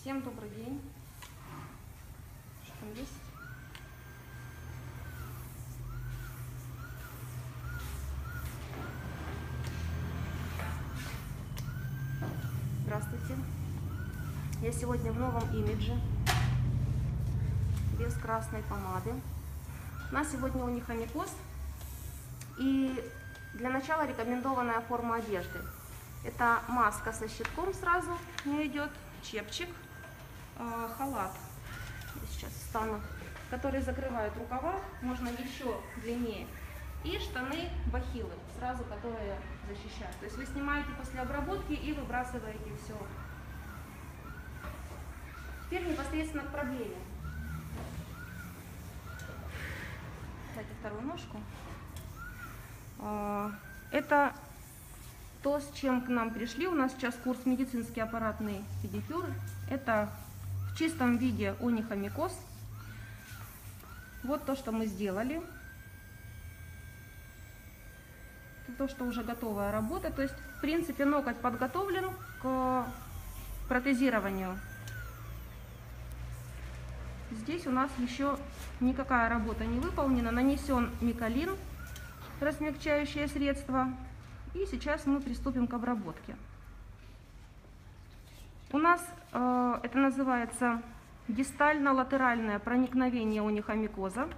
Всем добрый день. Что там есть? Здравствуйте. Я сегодня в новом имидже, без красной помады. У нас сегодня унихомикоз. И для начала рекомендованная форма одежды. Это маска со щитком сразу, у нее идет чепчик, халат, я сейчас встану, который закрывает рукава, можно еще длиннее, и штаны бахилы, сразу которые защищают. То есть вы снимаете после обработки и выбрасываете все. Теперь непосредственно к проблеме. Дайте вторую ножку. Это то, с чем к нам пришли. У нас сейчас курс медицинский аппаратный педикюр. Это в чистом виде унихомикоз. Вот то, что мы сделали. Это то, что уже готовая работа. То есть, в принципе, ноготь подготовлен к протезированию. Здесь у нас еще никакая работа не выполнена. Нанесен миколин, размягчающее средство. И сейчас мы приступим к обработке. У нас это называется дистально-латеральное проникновение унихомикоза.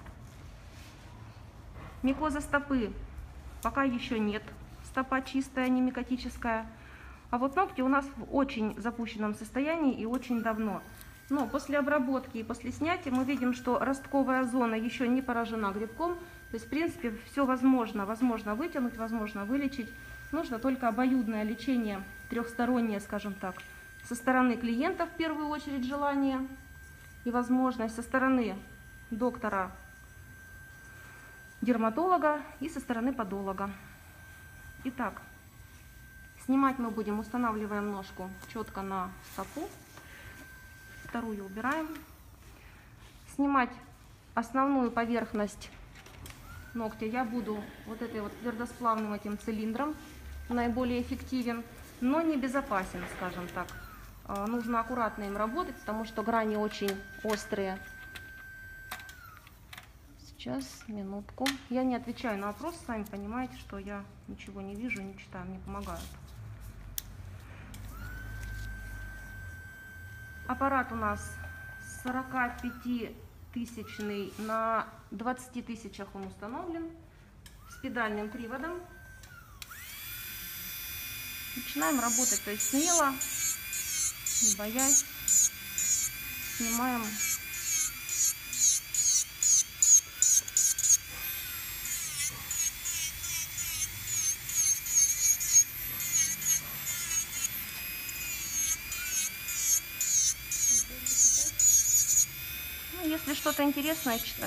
Микоза стопы пока еще нет. Стопа чистая, не микотическая. А вот ногти у нас в очень запущенном состоянии и очень давно. Но после обработки и после снятия мы видим, что ростковая зона еще не поражена грибком. То есть, в принципе, все возможно. Возможно вытянуть, возможно вылечить. Нужно только обоюдное лечение, трехстороннее, скажем так. Со стороны клиента, в первую очередь, желание и возможность. Со стороны доктора-дерматолога и со стороны подолога. Итак, снимать мы будем, устанавливаем ножку четко на стопу. Вторую убираем. Снимать основную поверхность ногтя я буду вот этой вот твердосплавным этим цилиндром, наиболее эффективен, но не безопасен, скажем так. Нужно аккуратно им работать, потому что грани очень острые. Сейчас, минутку. Я не отвечаю на вопрос, сами понимаете, что я ничего не вижу, не читаю, мне помогают. Аппарат у нас 45-тысячный на 20 тысячах он установлен с педальным приводом. Начинаем работать, то есть смело, не боясь, снимаем. Если что-то интересное, читай.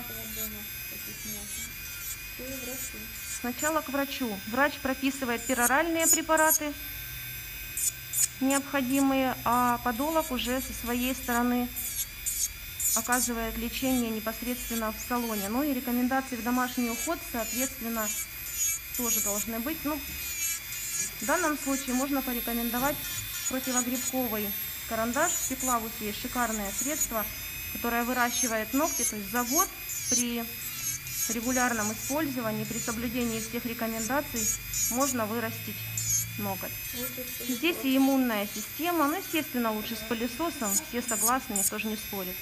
Сначала к врачу. Врач прописывает пероральные препараты необходимые, а подолог уже со своей стороны оказывает лечение непосредственно в салоне. Ну и рекомендации в домашний уход, соответственно, тоже должны быть. Ну, в данном случае можно порекомендовать противогрибковый карандаш. В Пеклавусе есть шикарное средство, которая выращивает ногти, то есть за год при регулярном использовании, при соблюдении всех рекомендаций можно вырастить ноготь. Здесь и иммунная система, ну, естественно, лучше с пылесосом, все согласны, никто же не спорит.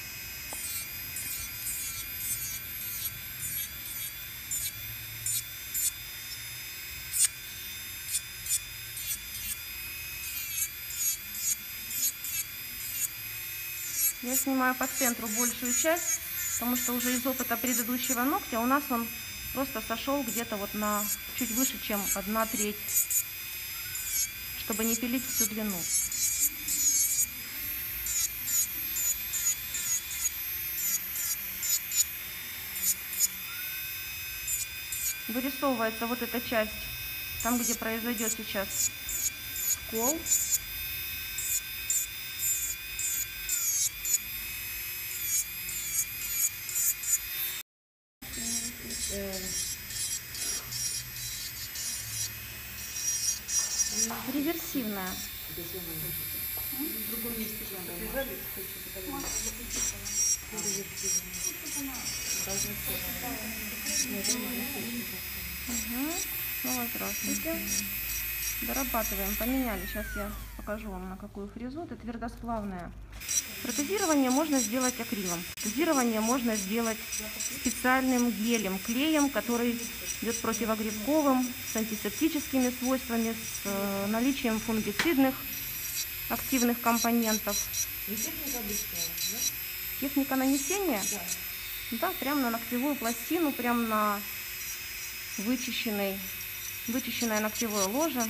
Я снимаю по центру большую часть, потому что уже из опыта предыдущего ногтя у нас он просто сошел где-то вот на чуть выше, чем 1/3, чтобы не пилить всю длину. Вырисовывается вот эта часть, там, где произойдет сейчас скол. Реверсивная. В другом месте прижали, Снова здравствуйте. Дорабатываем, поменяли. Сейчас я покажу вам, на какую фрезу. Это твердосплавная. Протезирование можно сделать акрилом. Протезирование можно сделать специальным гелем, клеем, который идет противогрибковым, с антисептическими свойствами, с наличием фунгицидных активных компонентов. Техника обычная, да? Техника нанесения? Да. Да, прямо на ногтевую пластину, прямо на вычищенное ногтевое ложе.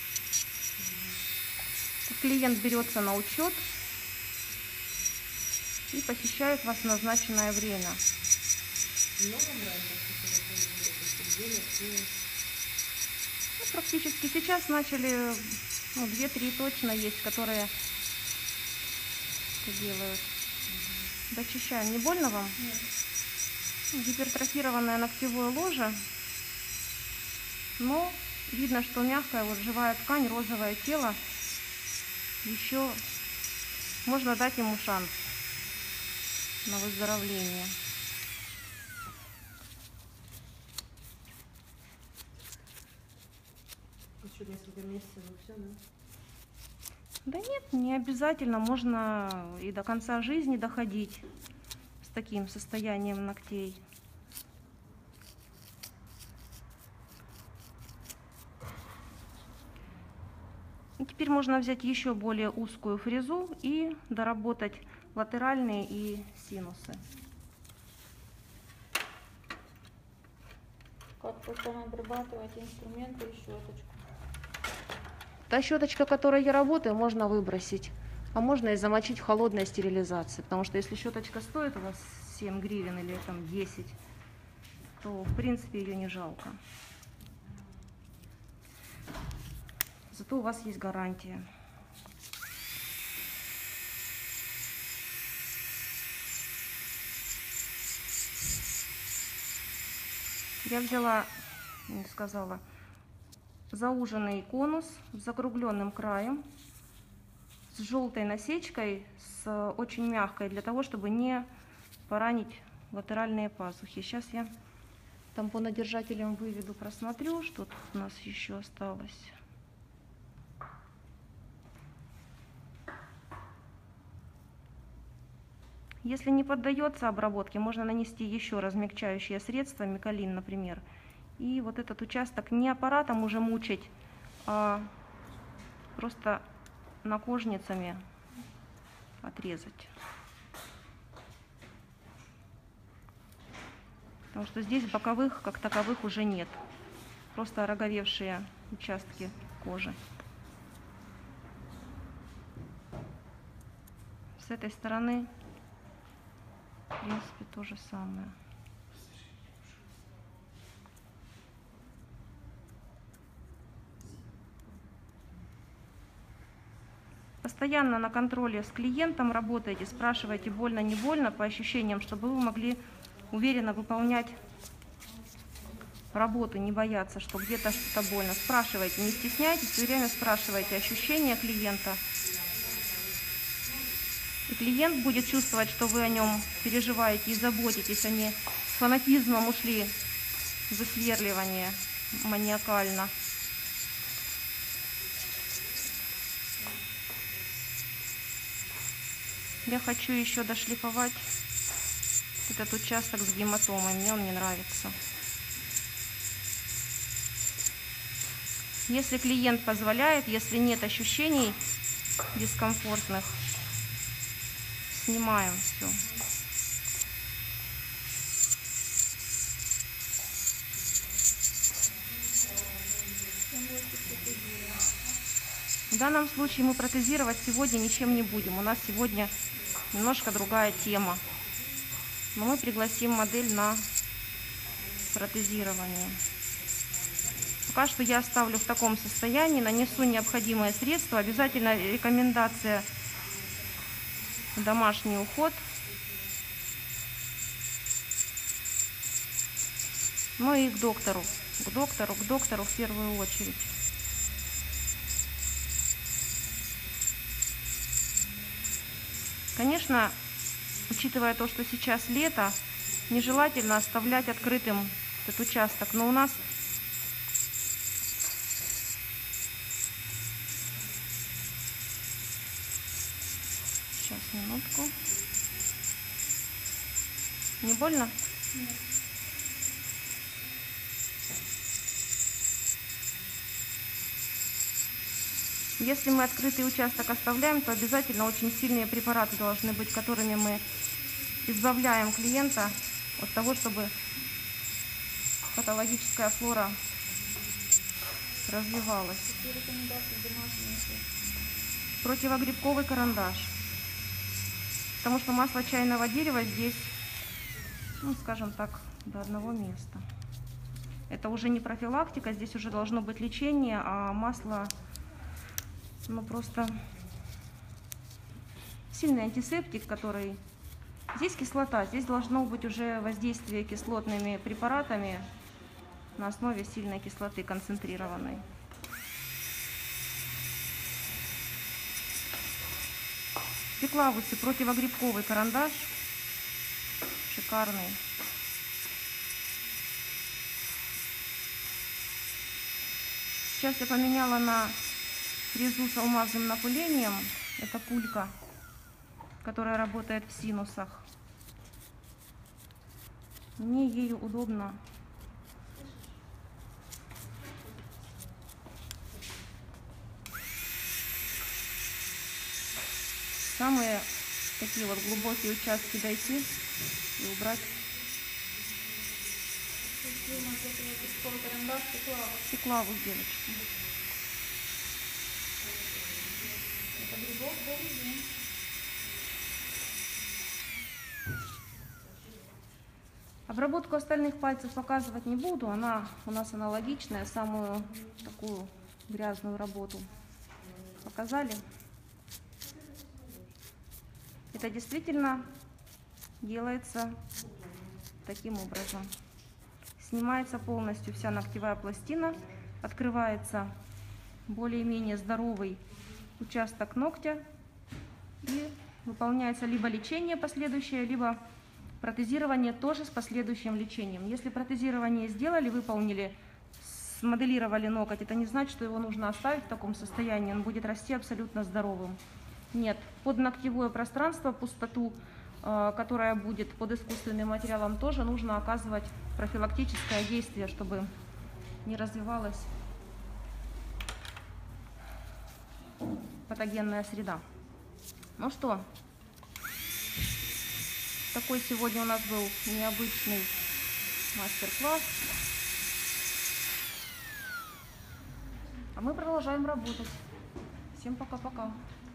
Клиент берется на учет и посещает вас в назначенное время. Много брендов, которые производят эти изделия? Практически сейчас начали, 2-3 точно есть, которые это делают. Дочищаем. Не больно вам? Нет. Гипертрофированное ногтевое ложе, но видно, что мягкая, вот живая ткань, розовое тело. Еще можно дать ему шанс на выздоровление. Еще несколько месяцев и все, да? Да нет, не обязательно. Можно и до конца жизни доходить с таким состоянием ногтей. И теперь можно взять еще более узкую фрезу и доработать латеральные и синусы. Как потом обрабатывать инструменты и щеточку? Та щеточка, которой я работаю, можно выбросить, а можно и замочить в холодной стерилизации. Потому что если щеточка стоит у вас 7 гривен или там 10, то в принципе ее не жалко. Зато у вас есть гарантия. Я взяла, не сказала, зауженный конус с закругленным краем, с желтой насечкой, с очень мягкой, для того, чтобы не поранить латеральные пазухи. Сейчас я тампонодержателем выведу, просмотрю, что тут у нас еще осталось. Если не поддается обработке, можно нанести еще размягчающее средство, миколин, например. И вот этот участок не аппаратом уже мучить, а просто накожницами отрезать. Потому что здесь боковых, как таковых, уже нет. Просто ороговевшие участки кожи. С этой стороны, в принципе, то же самое. Постоянно на контроле с клиентом работаете, спрашивайте, больно, не больно, по ощущениям, чтобы вы могли уверенно выполнять работу, не бояться, что где-то что-то больно. Спрашивайте, не стесняйтесь, все время спрашивайте ощущения клиента. И клиент будет чувствовать, что вы о нем переживаете и заботитесь, а не с фанатизмом ушли в высверливание маниакально. Я хочу еще дошлифовать этот участок с гематомой, мне он не нравится. Если клиент позволяет, если нет ощущений дискомфортных, снимаем все. В данном случае мы протезировать сегодня ничем не будем. У нас сегодня немножко другая тема. Но мы пригласим модель на протезирование. Пока что я оставлю в таком состоянии, нанесу необходимое средство. Обязательно рекомендация: домашний уход. Ну и к доктору в первую очередь. Конечно, учитывая то, что сейчас лето, нежелательно оставлять открытым этот участок. Но у нас сейчас, минутку. Не больно? Нет. Если мы открытый участок оставляем, то обязательно очень сильные препараты должны быть, которыми мы избавляем клиента от того, чтобы патологическая флора развивалась. Какие рекомендации домашние? Противогрибковый карандаш. Потому что масло чайного дерева здесь, ну, скажем так, до одного места. Это уже не профилактика, здесь уже должно быть лечение, а масло, ну, просто сильный антисептик, который... Здесь кислота, здесь должно быть уже воздействие кислотными препаратами на основе сильной кислоты концентрированной. Пеклавусы, противогрибковый карандаш, шикарный. Сейчас я поменяла на фрезу с алмазным напылением. Это пулька, которая работает в синусах. Мне ею удобно. Самые такие вот глубокие участки дойти и убрать. Карандаш, Пеклавус, девочки. это грибок, да, Обработку остальных пальцев показывать не буду, она у нас аналогичная, самую такую грязную работу показали. Это действительно делается таким образом. Снимается полностью вся ногтевая пластина, открывается более-менее здоровый участок ногтя и выполняется либо лечение последующее, либо протезирование тоже с последующим лечением. Если протезирование сделали, выполнили, смоделировали ноготь, это не значит, что его нужно оставить в таком состоянии, он будет расти абсолютно здоровым. Нет, под ногтевое пространство, пустоту, которая будет под искусственным материалом, тоже нужно оказывать профилактическое действие, чтобы не развивалась патогенная среда. Ну что, такой сегодня у нас был необычный мастер-класс. А мы продолжаем работать. Всем пока-пока.